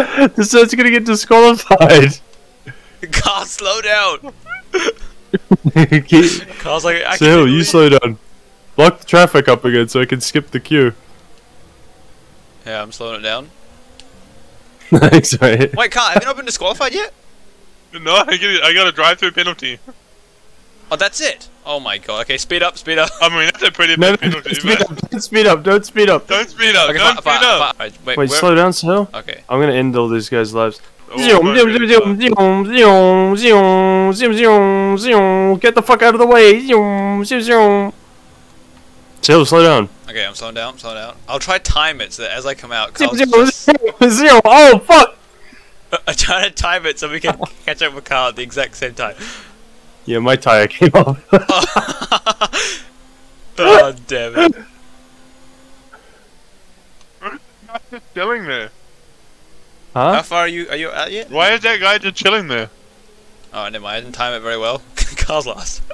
This guy's gonna get disqualified. Carl, slow down. Carl's like, I Sahil, can't you slow down. Block the traffic up again so I can skip the queue. Yeah, I'm slowing it down. Thanks, mate. Wait, Carl, have you not been disqualified yet? No, I got a drive-through penalty. Oh, that's it. Oh my god. Okay, speed up, speed up. I mean, that's a pretty No, big penalty. speed up, don't speed up, don't speed up. Don't speed up, Okay, don't speed up. Wait, Wait, where- slow down, Sahil. Okay. I'm gonna end all these guys' lives. Oh, my Get the fuck out of the way. Sahil, slow down. Okay, I'm slowing down, I'll try time it so that as I come out, Carl's just... Oh, fuck. I'm trying to time it so we can catch up with Carl at the exact same time. Yeah, my tire came off. Oh, damn it. Guy's just chilling there. How Huh? far are you out yet? Why is that guy just chilling there? Oh, never mind, I didn't time it very well. Carl's lost.